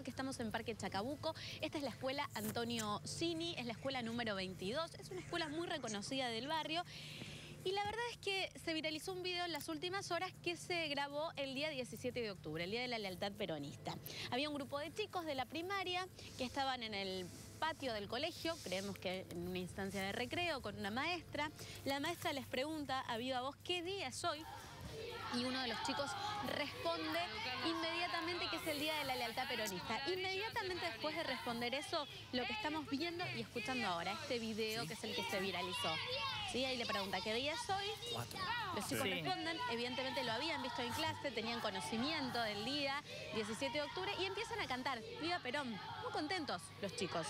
que estamos en Parque Chacabuco. Esta es la escuela Antonio Cini, es la escuela número 22. Es una escuela muy reconocida del barrio. Y la verdad es que se viralizó un video en las últimas horas que se grabó el día 17 de octubre, el Día de la Lealtad Peronista. Había un grupo de chicos de la primaria que estaban en el patio del colegio, creemos que en una instancia de recreo, con una maestra. La maestra les pregunta a viva voz qué día es hoy. Y uno de los chicos responde inmediatamente que es el Día de la Lealtad Peronista. Inmediatamente después de responder eso, lo que estamos viendo y escuchando ahora, este video que es el que se viralizó. ¿Sí? Ahí le pregunta, ¿qué día es hoy? 4. Los chicos responden, evidentemente lo habían visto en clase, tenían conocimiento del día 17 de octubre y empiezan a cantar ¡Viva Perón! Muy contentos los chicos.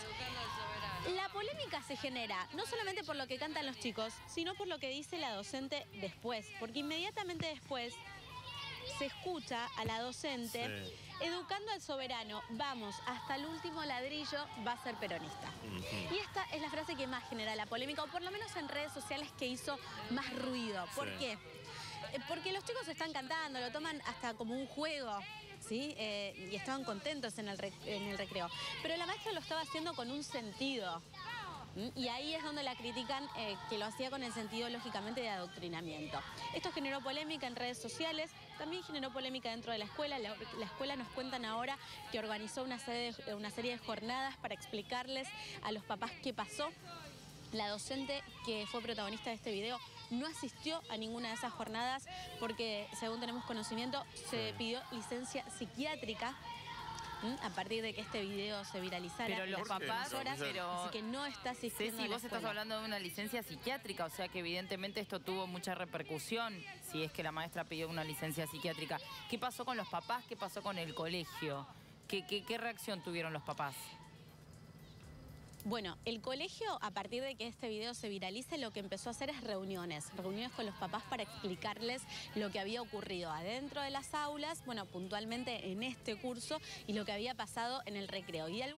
La polémica se genera no solamente por lo que cantan los chicos, sino por lo que dice la docente después, porque inmediatamente después se escucha a la docente educando al soberano, vamos, hasta el último ladrillo va a ser peronista. Y esta es la frase que más genera la polémica, o por lo menos en redes sociales que hizo más ruido. ¿Por qué? Porque los chicos están cantando, lo toman hasta como un juego. ¿Sí? Y estaban contentos en el recreo. Pero la maestra lo estaba haciendo con un sentido. Y ahí es donde la critican que lo hacía con el sentido, lógicamente, de adoctrinamiento. Esto generó polémica en redes sociales, también generó polémica dentro de la escuela. La escuela nos cuentan ahora que organizó una serie de jornadas para explicarles a los papás qué pasó. La docente que fue protagonista de este video no asistió a ninguna de esas jornadas porque, según tenemos conocimiento, se pidió licencia psiquiátrica a partir de que este video se viralizara. Pero los papás, así que no está asistiendo a la vos estás hablando de una licencia psiquiátrica, o sea que evidentemente esto tuvo mucha repercusión, si es que la maestra pidió una licencia psiquiátrica. ¿Qué pasó con los papás? ¿Qué pasó con el colegio? ¿Qué reacción tuvieron los papás? Bueno, el colegio, a partir de que este video se viralice, lo que empezó a hacer es reuniones con los papás para explicarles lo que había ocurrido adentro de las aulas, bueno, puntualmente en este curso, y lo que había pasado en el recreo. Y